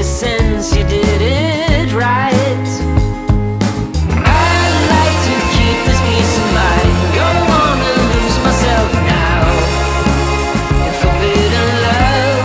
sense, you did it right. I'd like to keep this peace of mind. Don't wanna lose myself now in forbidden love.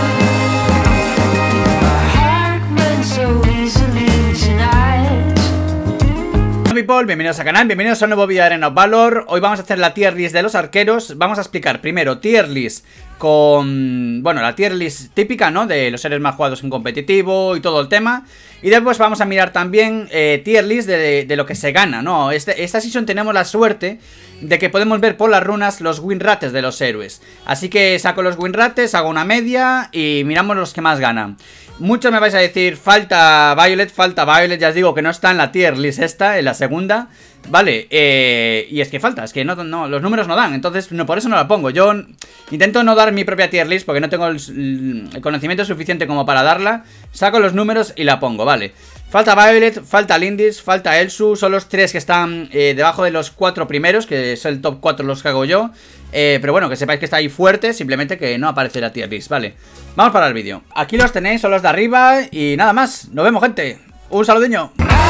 My heart went so easily tonight. Hola people, bienvenidos al canal, bienvenidos a un nuevo vídeo de Arena of Valor. Hoy vamos a hacer la tier list de los arqueros. Vamos a explicar primero tier list con, bueno, la tier list típica, ¿no? De los héroes más jugados en competitivo y todo el tema. Y después vamos a mirar también tier list de lo que se gana, ¿no? Esta season tenemos la suerte de que podemos ver por las runas los win rates de los héroes. Así que saco los win rates, hago una media y miramos los que más ganan. Muchos me vais a decir, falta Violet, ya os digo que no está en la tier list esta, en la segunda, ¿vale? Y es que falta, es que no, los números no dan, entonces por eso no la pongo. Yo intento no dar mi propia tier list porque no tengo el conocimiento suficiente como para darla. Saco los números y la pongo, ¿vale? Falta Violet, falta Lindis, falta Elsu, son los tres que están debajo de los 4 primeros, que es el top 4 los que hago yo. Pero bueno, que sepáis que está ahí fuerte, simplemente que no aparece la tier list, ¿vale? Vamos para el vídeo. Aquí los tenéis, son los de arriba y nada más. Nos vemos, gente. Un saludiño.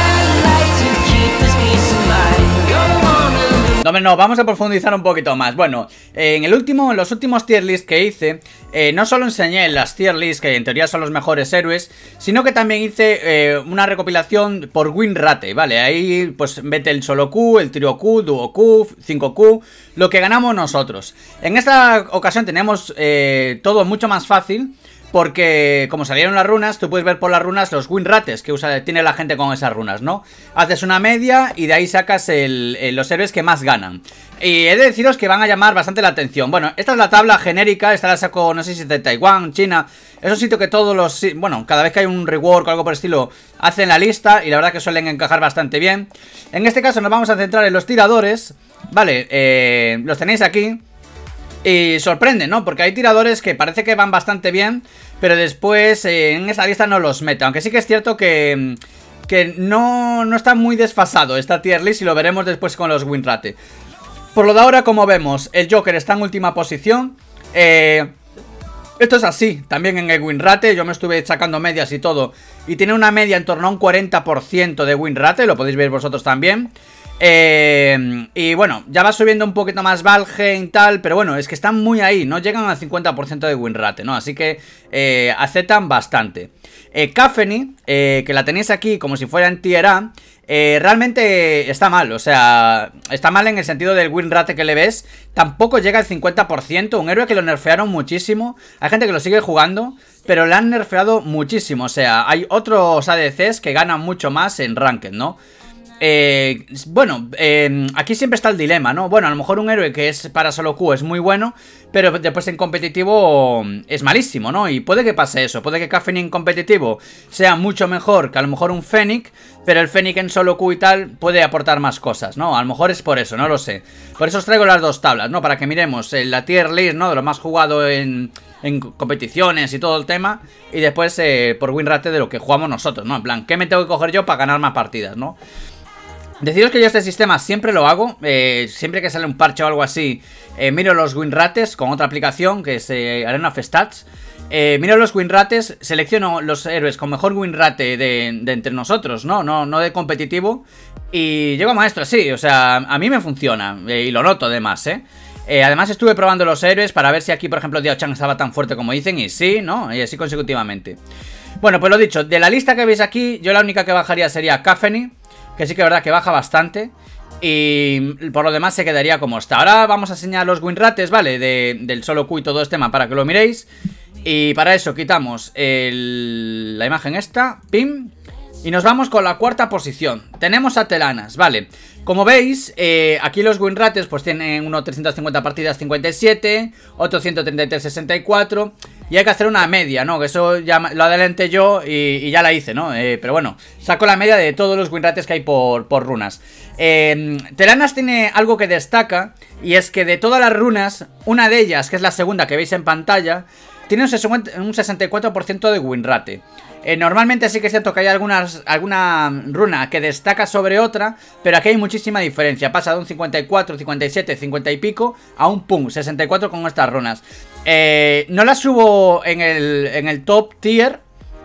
No, vamos a profundizar un poquito más. Bueno, en los últimos tier list que hice, no solo enseñé las tier list, que en teoría son los mejores héroes, sino que también hice una recopilación por win rate, ¿vale? Ahí pues mete el solo Q, el trío Q, dúo Q, 5Q, lo que ganamos nosotros. En esta ocasión tenemos todo mucho más fácil, porque como salieron las runas, tú puedes ver por las runas los win rates que tiene la gente con esas runas, ¿no? Haces una media y de ahí sacas los héroes que más ganan. Y he de deciros que van a llamar bastante la atención. Bueno, esta es la tabla genérica, esta la saco, no sé si de Taiwán, China. Es un sitio que todos los... Bueno, cada vez que hay un rework o algo por el estilo, hacen la lista y la verdad que suelen encajar bastante bien. En este caso nos vamos a centrar en los tiradores, ¿vale? Los tenéis aquí. Y sorprende, ¿no? Porque hay tiradores que parece que van bastante bien, pero después en esta lista no los mete. Aunque sí que es cierto que no está muy desfasado esta tier list y lo veremos después con los win rate. Por lo de ahora, como vemos, el Joker está en última posición. Esto es así, también en el win rate. Yo me estuve sacando medias y todo, y tiene una media en torno a un 40% de win rate, lo podéis ver vosotros también. Y bueno, ya va subiendo un poquito más Valheim y tal, pero bueno, es que están muy ahí, no llegan al 50% de win rate, ¿no? Así que aceptan bastante. Caffeine, que la tenéis aquí como si fuera en tier A, realmente está mal, o sea, está mal en el sentido del win rate que le ves. Tampoco llega al 50%, un héroe que lo nerfearon muchísimo. Hay gente que lo sigue jugando, pero le han nerfeado muchísimo. O sea, hay otros ADCs que ganan mucho más en Ranked, ¿no? Bueno, aquí siempre está el dilema, ¿no? Bueno, a lo mejor un héroe que es para solo Q es muy bueno, pero después en competitivo es malísimo, ¿no? Y puede que pase eso, puede que Caffeine en competitivo sea mucho mejor que a lo mejor un Fennec, pero el Fennec en solo Q y tal puede aportar más cosas, ¿no? A lo mejor es por eso, no lo sé. Por eso os traigo las dos tablas, ¿no? Para que miremos la tier list, ¿no? De lo más jugado en competiciones y todo el tema, y después por win rate de lo que jugamos nosotros, ¿no? En plan, ¿qué me tengo que coger yo para ganar más partidas, ¿no? Deciros que yo este sistema siempre lo hago, siempre que sale un parche o algo así, miro los win rates con otra aplicación que es Arena of Stats. Miro los win rates, selecciono los héroes con mejor win rate de entre nosotros, no de competitivo, y llego a maestro así, o sea, a mí me funciona, y lo noto además, además estuve probando los héroes para ver si aquí, por ejemplo, Diao Chan estaba tan fuerte como dicen, y sí, ¿no? Y así consecutivamente. Bueno, pues lo dicho, de la lista que veis aquí, yo la única que bajaría sería Caffeine, que sí que es verdad que baja bastante, y por lo demás se quedaría como está. Ahora vamos a enseñar los win rates, ¿vale? Del solo Q y todo este tema para que lo miréis. Y para eso quitamos la imagen esta, pim, y nos vamos con la cuarta posición. Tenemos a Telanas, ¿vale? Como veis, aquí los win rates pues tienen uno 350 partidas 57, otro 133 64, y hay que hacer una media, ¿no? Que eso ya lo adelanté yo y ya la hice, ¿no? Pero bueno, saco la media de todos los win rates que hay por runas. Telanas tiene algo que destaca, y es que de todas las runas, una de ellas, que es la segunda que veis en pantalla, tiene un 64% de win rate. Normalmente sí que es cierto que hay alguna runa que destaca sobre otra, pero aquí hay muchísima diferencia. Pasa de un 54, 57, 50 y pico a un pum, 64 con estas runas. No las subo en el top tier,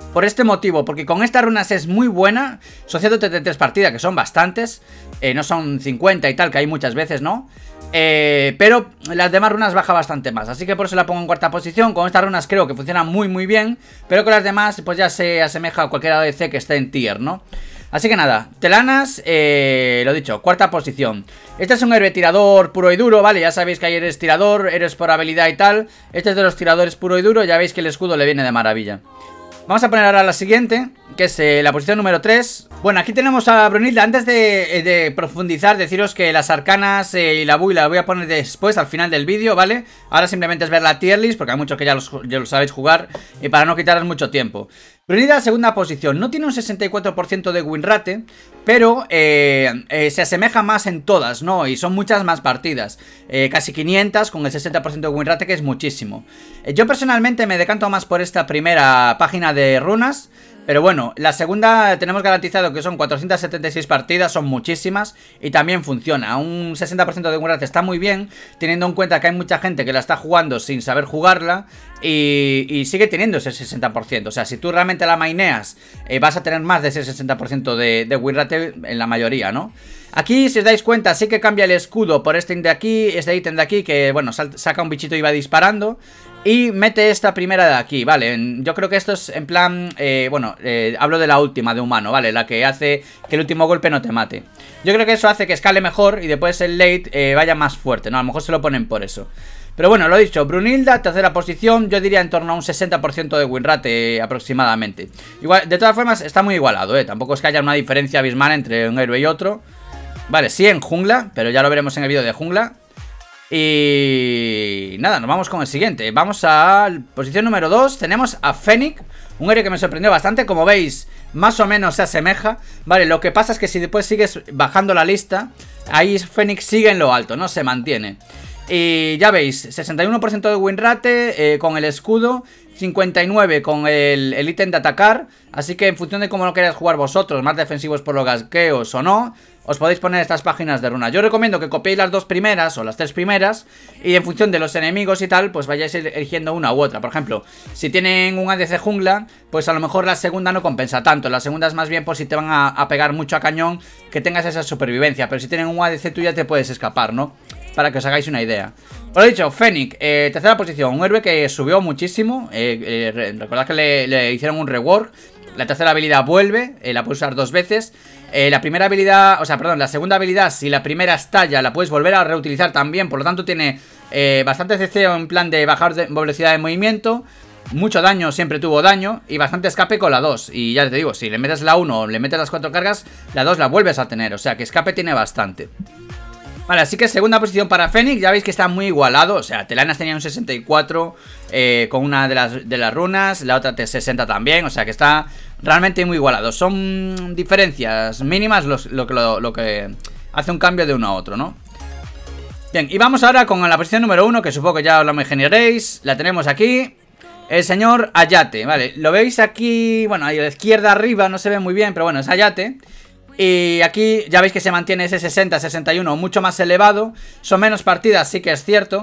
por este motivo, porque con estas runas es muy buena. Son 133 partidas, que son bastantes, no son 50 y tal, que hay muchas veces, ¿no? Pero las demás runas baja bastante más, así que por eso la pongo en cuarta posición. Con estas runas creo que funciona muy bien, pero con las demás pues ya se asemeja a cualquier ADC que esté en tier, ¿no? Así que nada, Telanas, lo dicho, cuarta posición. Este es un héroe tirador puro y duro, ¿vale? Ya sabéis que hay eres tirador, eres por habilidad y tal. Este es de los tiradores puro y duro, ya veis que el escudo le viene de maravilla. Vamos a poner ahora la siguiente, que es la posición número 3. Bueno, aquí tenemos a Brunilda. Antes de profundizar, deciros que las arcanas y la build la voy a poner después, al final del vídeo, ¿vale? Ahora simplemente es ver la tier list, porque hay muchos que ya lo sabéis jugar, y para no quitaros mucho tiempo. Brunilda, segunda posición. No tiene un 64% de win rate, pero se asemeja más en todas, ¿no? Y son muchas más partidas. Casi 500 con el 60% de win rate, que es muchísimo. Yo personalmente me decanto más por esta primera página de runas. Pero bueno, la segunda tenemos garantizado que son 476 partidas, son muchísimas y también funciona. Un 60% de win rate está muy bien, teniendo en cuenta que hay mucha gente que la está jugando sin saber jugarla y sigue teniendo ese 60%. O sea, si tú realmente la maineas, vas a tener más de ese 60% de win rate en la mayoría, ¿no? Aquí, si os dais cuenta, sí que cambia el escudo por este ítem de aquí, que bueno, saca un bichito y va disparando. Y mete esta primera de aquí, ¿vale? Yo creo que esto es en plan, hablo de la última de humano, ¿vale? La que hace que el último golpe no te mate. Yo creo que eso hace que escale mejor y después el late vaya más fuerte, ¿no? A lo mejor se lo ponen por eso. Pero bueno, lo he dicho, Brunilda, tercera posición, yo diría en torno a un 60% de win rate aproximadamente. Igual, de todas formas, está muy igualado, ¿eh? Tampoco es que haya una diferencia abismal entre un héroe y otro. Vale, sí en jungla, pero ya lo veremos en el vídeo de jungla. Y nada, nos vamos con el siguiente. Vamos a posición número 2. Tenemos a Fennec, un héroe que me sorprendió bastante. Como veis, más o menos se asemeja. Vale, lo que pasa es que si después sigues bajando la lista, ahí Fennec sigue en lo alto, no se mantiene. Y ya veis, 61% de win rate con el escudo, 59 con el ítem de atacar. Así que en función de cómo lo queráis jugar vosotros, más defensivos por los gasqueos o no, os podéis poner estas páginas de runas. Yo recomiendo que copiéis las 2 primeras o las 3 primeras y en función de los enemigos y tal, pues vayáis eligiendo una u otra. Por ejemplo, si tienen un ADC jungla, pues a lo mejor la segunda no compensa tanto. La segunda es más bien por si te van a pegar mucho a cañón, que tengas esa supervivencia. Pero si tienen un ADC tú ya te puedes escapar, ¿no? Para que os hagáis una idea. Os lo he dicho, Fennec, tercera posición. Un héroe que subió muchísimo. Recordad que le hicieron un rework. La tercera habilidad vuelve, la puedes usar 2 veces. La primera habilidad, la segunda habilidad, si la primera estalla, la puedes volver a reutilizar también. Por lo tanto tiene bastante CC en plan de bajar velocidad de movimiento. Mucho daño, siempre tuvo daño. Y bastante escape con la 2. Y ya te digo, si le metes la 1 o le metes las 4 cargas, la 2 la vuelves a tener. O sea que escape tiene bastante. Vale, así que segunda posición para Fennec. Ya veis que está muy igualado. O sea, Telanas tenía un 64 con una de las runas. La otra 60 también. O sea que está realmente muy igualado. Son diferencias mínimas lo que hace un cambio de uno a otro, ¿no? Bien, y vamos ahora con la posición número 1, que supongo que ya os lo imaginaréis. La tenemos aquí. El señor Hayate, ¿vale? Lo veis aquí, bueno, ahí a la izquierda arriba, no se ve muy bien, pero bueno, es Hayate. Y aquí ya veis que se mantiene ese 60-61 mucho más elevado. Son menos partidas, sí que es cierto.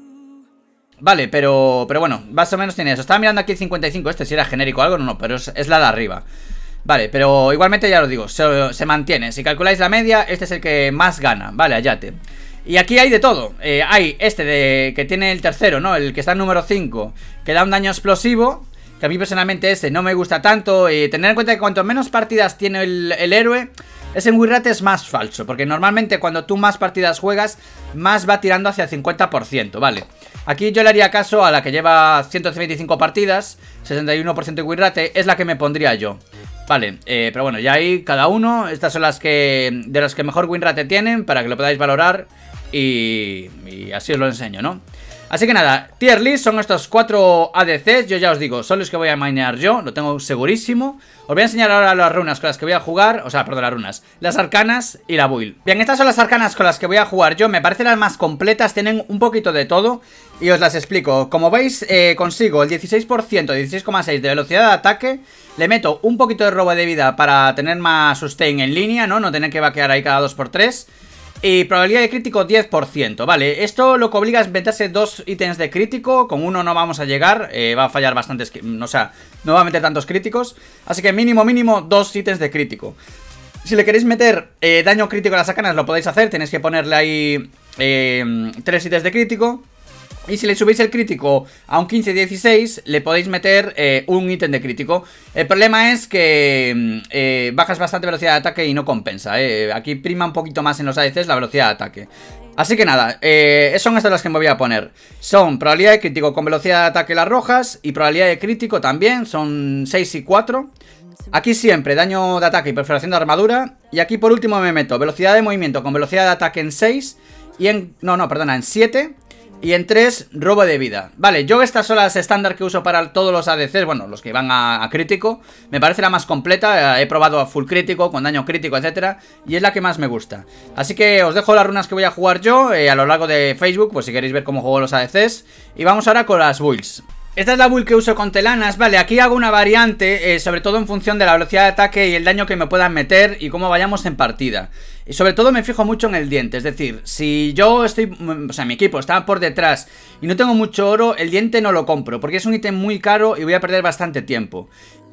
Vale, pero bueno, más o menos tiene eso. Estaba mirando aquí el 55, si era genérico o algo, no, pero es la de arriba. Vale, pero igualmente ya lo digo, se mantiene. Si calculáis la media, este es el que más gana. Vale, Hayate. Y aquí hay de todo. Hay que tiene el tercero, ¿no? El que está en número 5, que da un daño explosivo, que a mí personalmente ese no me gusta tanto. Tener en cuenta que cuanto menos partidas tiene el héroe, ese win rate es más falso, porque normalmente cuando tú más partidas juegas, más va tirando hacia el 50%, ¿vale? Aquí yo le haría caso a la que lleva 125 partidas, 61% de win rate, es la que me pondría yo. Vale, pero bueno, ya ahí cada uno, estas son las que mejor win rate tienen, para que lo podáis valorar, y así os lo enseño, ¿no? Así que nada, tier list son estos 4 ADCs. Yo ya os digo, son los que voy a minear yo, lo tengo segurísimo. Os voy a enseñar ahora las runas con las que voy a jugar. O sea, perdón, las runas, las arcanas y la build. Bien, estas son las arcanas con las que voy a jugar yo. Me parecen las más completas, tienen un poquito de todo y os las explico. Como veis, consigo el 16%, 16,6 de velocidad de ataque. Le meto un poquito de robo de vida para tener más sustain en línea, ¿no? No tener que vaquear ahí cada 2x3. Y probabilidad de crítico 10%, vale. Esto lo que obliga es meterse 2 ítems de crítico. Con uno no vamos a llegar, va a fallar bastantes, o sea, no va a meter tantos críticos. Así que mínimo 2 ítems de crítico. Si le queréis meter daño crítico a las arcanas, lo podéis hacer. Tenéis que ponerle ahí 3 ítems de crítico. Y si le subís el crítico a un 15-16, le podéis meter un ítem de crítico. El problema es que bajas bastante velocidad de ataque y no compensa. Aquí prima un poquito más en los ADCs la velocidad de ataque. Así que nada, son estas las que me voy a poner. Son probabilidad de crítico con velocidad de ataque las rojas y probabilidad de crítico también, son 6 y 4. Aquí siempre daño de ataque y perforación de armadura. Y aquí por último me meto velocidad de movimiento con velocidad de ataque en 6 y en... en 7. Y en 3, robo de vida. Vale, yo estas son las estándar que uso para todos los ADCs. Bueno, los que van a crítico. Me parece la más completa. He probado a full crítico, con daño crítico, etcétera. Y es la que más me gusta. Así que os dejo las runas que voy a jugar yo a lo largo de Facebook, pues si queréis ver cómo juego los ADCs. Y vamos ahora con las builds. Esta es la build que uso con Telanas, vale, aquí hago una variante, sobre todo en función de la velocidad de ataque y el daño que me puedan meter y cómo vayamos en partida. Y sobre todo me fijo mucho en el diente, es decir, si yo estoy, o sea, mi equipo está por detrás y no tengo mucho oro, el diente no lo compro, porque es un ítem muy caro y voy a perder bastante tiempo.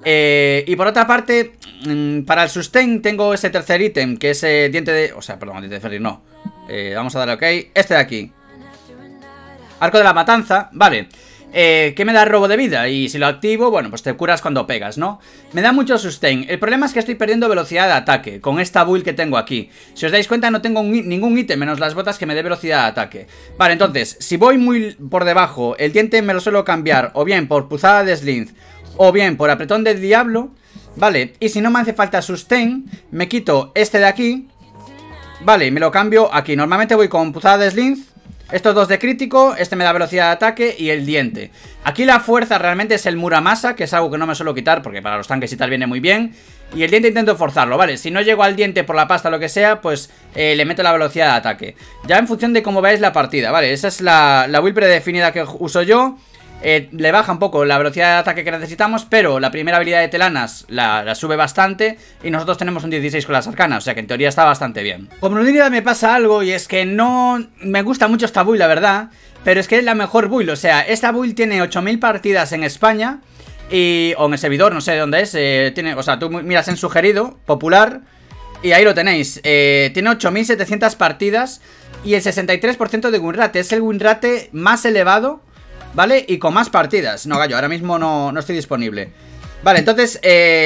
Y por otra parte, para el sustain tengo ese tercer ítem, que es diente de... O sea, perdón, diente de Ferry, no. Vamos a darle ok, este de aquí. Arco de la matanza, vale. ¿Qué me da robo de vida? Y si lo activo, bueno, pues te curas cuando pegas, ¿no? Me da mucho sustain. El problema es que estoy perdiendo velocidad de ataque con esta build que tengo aquí. Si os dais cuenta, no tengo ningún ítem menos las botas que me dé velocidad de ataque. Vale, entonces, si voy muy por debajo, el diente me lo suelo cambiar o bien por puzada de Slint o bien por apretón del diablo, ¿vale? Y si no me hace falta sustain, me quito este de aquí, ¿vale? Y me lo cambio aquí. Normalmente voy con puzada de Slint. Estos dos de crítico, este me da velocidad de ataque y el diente. Aquí la fuerza realmente es el Muramasa, que es algo que no me suelo quitar porque para los tanques y tal viene muy bien. Y el diente intento forzarlo, ¿vale? Si no llego al diente por la pasta o lo que sea, pues le meto la velocidad de ataque. Ya en función de cómo veáis la partida, ¿vale? Esa es la build predefinida que uso yo. Le baja un poco la velocidad de ataque que necesitamos, pero la primera habilidad de Telanas la sube bastante y nosotros tenemos un 16 con las arcanas, o sea que en teoría está bastante bien. Como unidad me pasa algo y es que no me gusta mucho esta build, la verdad, pero es que es la mejor build, o sea, esta build tiene 8000 partidas en España o en el servidor, no sé de dónde es, o sea, tú miras en sugerido, popular, y ahí lo tenéis, tiene 8700 partidas y el 63% de win rate, es el win rate más elevado, ¿vale? Y con más partidas. No, gallo, ahora mismo no estoy disponible. Vale, entonces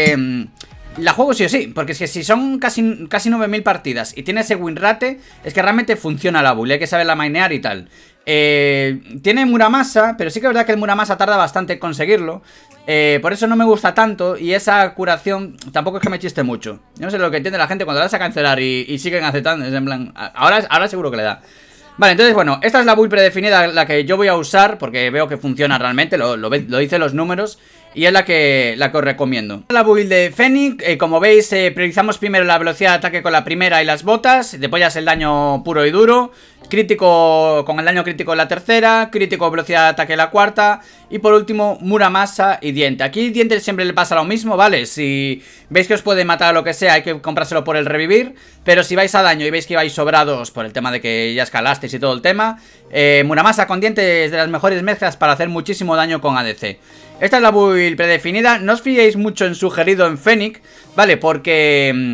la juego sí o sí, porque es que si son casi 9000 partidas y tiene ese win rate, es que realmente funciona la build, hay que saberla mainear y tal. Tiene Muramasa, pero sí que es verdad que el Muramasa tarda bastante en conseguirlo. Por eso no me gusta tanto. Y esa curación tampoco es que me chiste mucho. Yo no sé lo que entiende la gente cuando la vas a cancelar y siguen aceptando. Es en plan, ahora seguro que le da. Vale, entonces bueno, esta es la build predefinida, la que yo voy a usar, porque veo que funciona realmente, lo dice los números, y es la que os recomiendo. La build de Fennec, como veis, priorizamos primero la velocidad de ataque con la primera y las botas, después ya es el daño puro y duro, crítico con el daño crítico en la tercera, crítico velocidad de ataque en la cuarta, y por último Muramasa y diente. Aquí el diente siempre le pasa lo mismo, ¿vale? Si veis que os puede matar o lo que sea, hay que comprárselo por el revivir, pero si vais a daño y veis que vais sobrados por el tema de que ya escalasteis y todo el tema, Muramasa con diente es de las mejores mezclas para hacer muchísimo daño con ADC. Esta es la build predefinida, no os fiéis mucho en sugerido en Fennec, ¿vale? Porque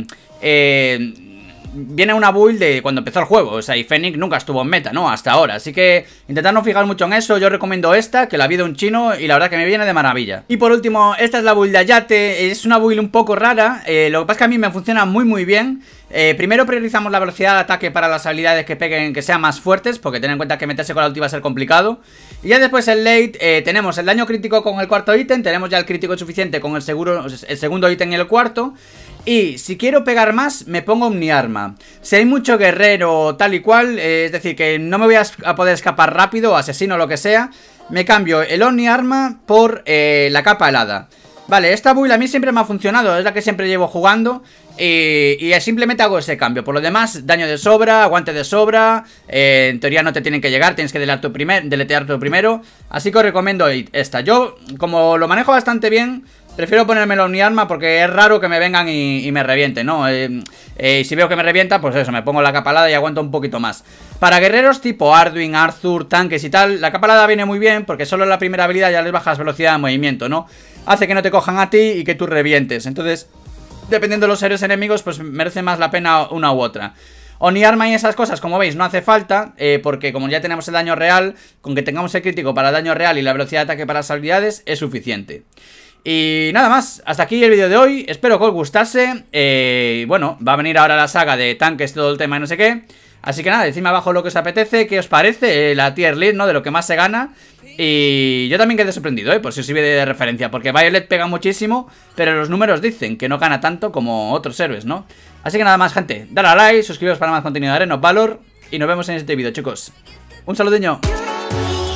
viene una build de cuando empezó el juego, o sea, y Fennec nunca estuvo en meta, ¿no? Hasta ahora, así que intentad no fijar mucho en eso. Yo recomiendo esta, que la vi de un chino y la verdad que me viene de maravilla. Y por último, esta es la build de Ayate, es una build un poco rara, lo que pasa es que a mí me funciona muy bien. Primero priorizamos la velocidad de ataque para las habilidades que peguen, que sean más fuertes, porque ten en cuenta que meterse con la ulti va a ser complicado. Y ya después en late tenemos el daño crítico con el cuarto ítem, tenemos ya el crítico suficiente con el segundo ítem y el cuarto. Y si quiero pegar más, me pongo omniarma. Si hay mucho guerrero tal y cual, es decir, que no me voy a poder escapar rápido, o asesino o lo que sea, me cambio el omniarma por la capa helada. Vale, esta build a mí siempre me ha funcionado, es la que siempre llevo jugando. Y simplemente hago ese cambio. Por lo demás, daño de sobra, aguante de sobra. En teoría no te tienen que llegar, tienes que deletear tú primero. Así que os recomiendo esta. Yo, como lo manejo bastante bien, prefiero ponérmelo en mi arma porque es raro que me vengan y me revienten, ¿no? Si veo que me revienta, pues eso, me pongo la capa helada y aguanto un poquito más. Para guerreros tipo Arduin, Arthur, tanques y tal, la capa helada viene muy bien porque solo en la primera habilidad ya les bajas velocidad de movimiento, ¿no? Hace que no te cojan a ti y que tú revientes. Entonces, dependiendo de los héroes enemigos, pues merece más la pena una u otra. Oni-arma y esas cosas, como veis, no hace falta, porque como ya tenemos el daño real, con que tengamos el crítico para el daño real y la velocidad de ataque para las habilidades, es suficiente. Y nada más, hasta aquí el vídeo de hoy, espero que os gustase. Bueno, va a venir ahora la saga de tanques, todo el tema y no sé qué. Así que nada, decidme abajo lo que os apetece, qué os parece, la tier list, ¿no? De lo que más se gana. Y yo también quedé sorprendido, por si os sirve de referencia, porque Violet pega muchísimo, pero los números dicen que no gana tanto como otros héroes, ¿no? Así que nada más, gente, dale a like, suscribiros para más contenido de Arena of Valor y nos vemos en este vídeo, chicos. Un saludiño.